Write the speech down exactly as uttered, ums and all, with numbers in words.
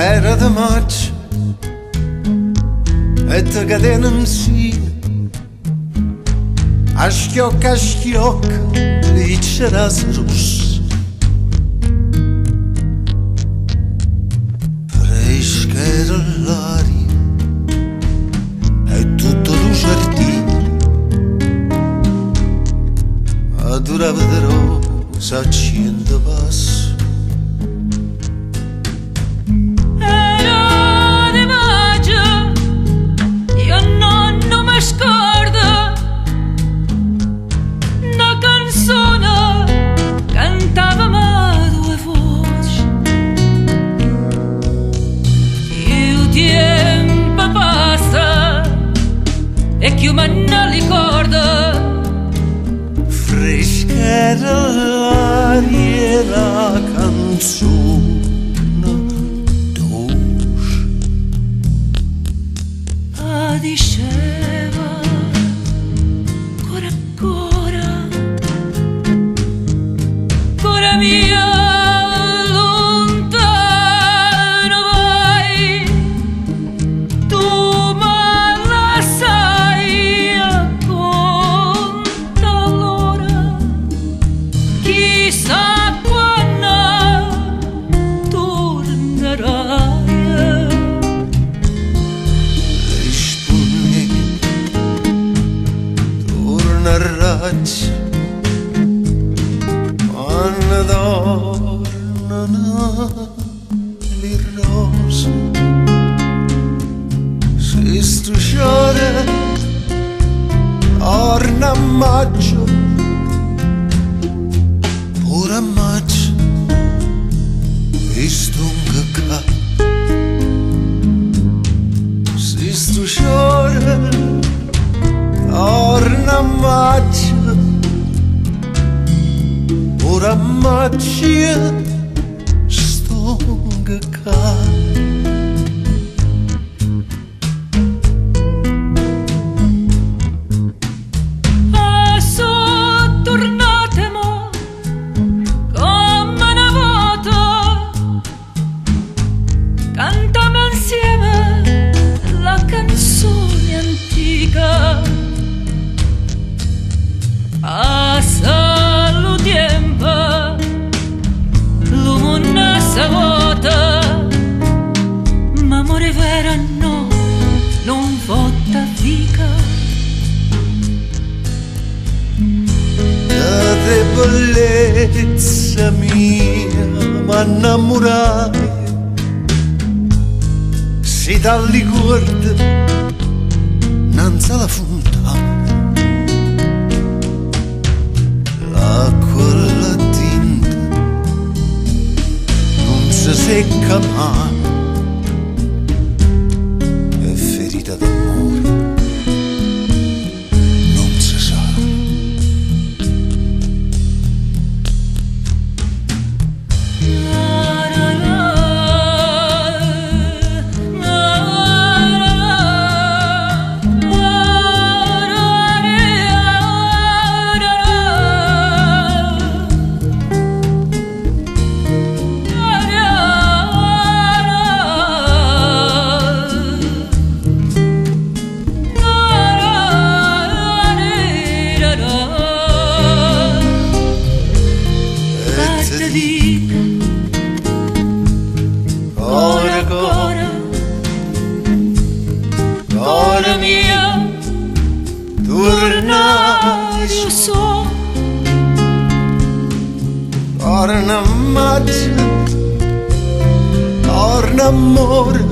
era de maggio e te cadena insina a schiocco a schiocco lì c'era rosso fresca era l'aria e tutto lo giardino adorava de rosa a cento passi. E che ma non ricorda fresca era l'aria la canzone dolce ah, diceva ancora ancora ancora mia quando tornano le rose se strusciare torna a maggio ora a maggio e stunga ca se strusciare torna a maggio ora magia stonga ca ah, so tornate mo come una volta cantiamo insieme la canzone antica ah, sa tempo l'umonna vuota ma amore vera no non vota fica la debolezza mia m'innamorai si dalli guarda nanza la fontana l'acqua la tinta non si secca mai è ferita d'amore non si sa ora ancora ora mia torna io so torna maggio torna amore